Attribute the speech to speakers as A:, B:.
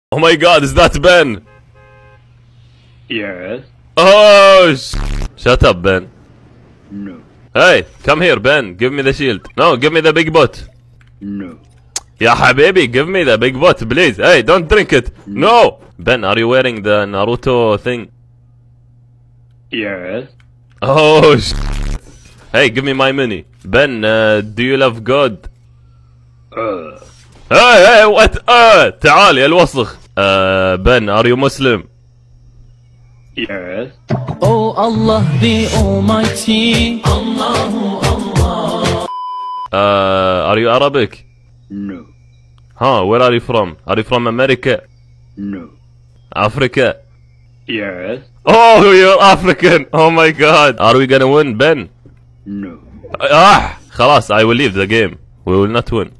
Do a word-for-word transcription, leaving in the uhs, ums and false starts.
A: Oh my god, is that Ben?
B: Yes.
A: Oh, sh shut up, Ben.
B: No.
A: Hey, come here, Ben. Give me the shield. No, give me the big bot.
B: No.
A: Ya habibi, give me the big bot, please. Hey, don't drink it. No. Ben, are you wearing the Naruto thing?
B: Yes.
A: Oh, sh Hey, give me my mini. Ben, uh, do you love God?
B: Uh.
A: Hey, hey, what? Uh, تعال يا الوسخ. Uh, Ben, are you Muslim?
B: Yes.
C: Oh Allah the Almighty. Allahu Allah.
A: Uh, are you Arabic?
B: No.
A: Huh, where are you from? Are you from America?
B: No.
A: Africa?
B: Yes.
A: Oh, you're African. Oh my god. Are we gonna win, Ben?
B: No.
A: Ah, خلاص, I will leave the game. We will not win.